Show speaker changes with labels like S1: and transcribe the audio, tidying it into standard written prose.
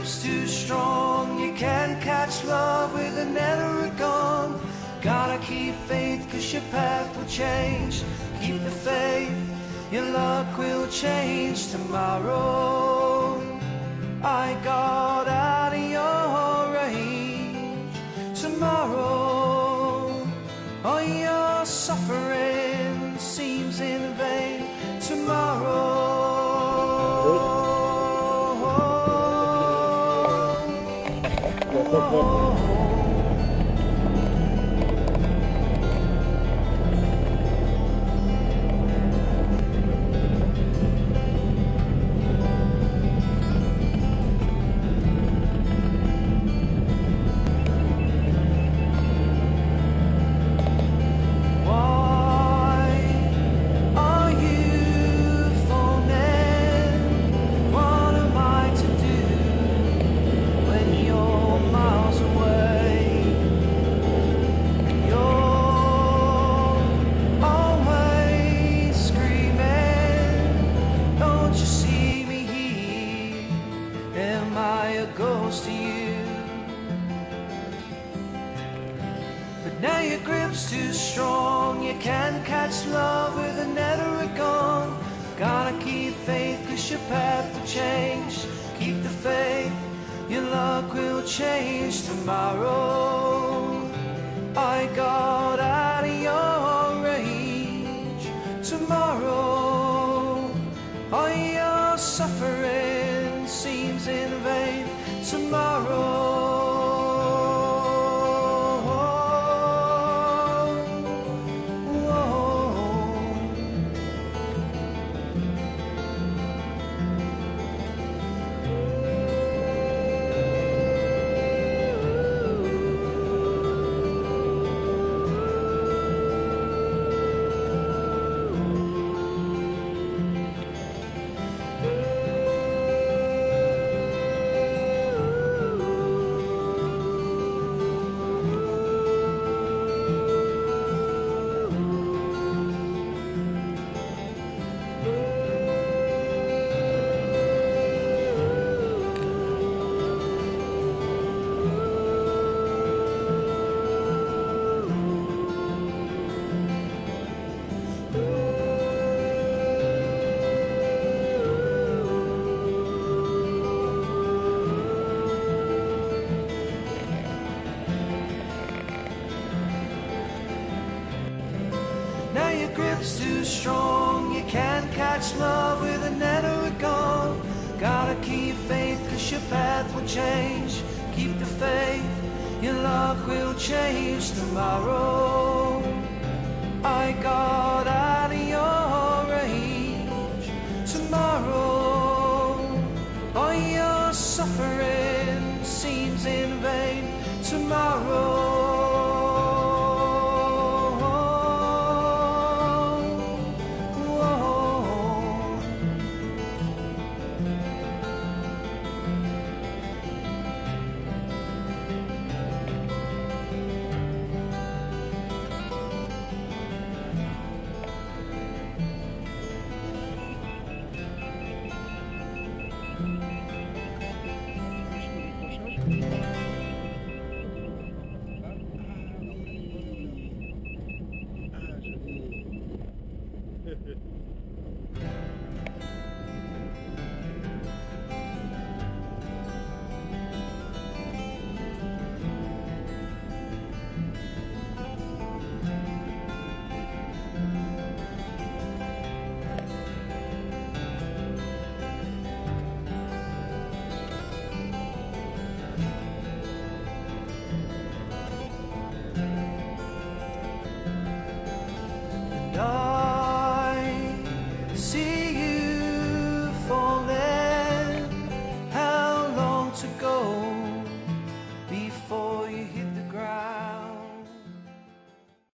S1: grip's too strong. You can't catch love with a net or a gun. Gotta keep faith, cause your path will change. Keep the faith, your luck will change tomorrow. I got out of your range. Tomorrow, all your suffering seems in vain. Tomorrow. Now your grip's too strong. You can't catch love with a net or a gun. Gotta keep faith, cause your path will change. Keep the faith, your luck will change tomorrow. I got out of your range. Tomorrow, all your suffering seems in vain. Tomorrow. Now your grip's too strong. You can't catch love with a net or a gun. Gotta keep faith, cause your path will change. Keep the faith, your luck will change tomorrow. I got out of your range. Tomorrow, all your suffering seems in vain. Tomorrow.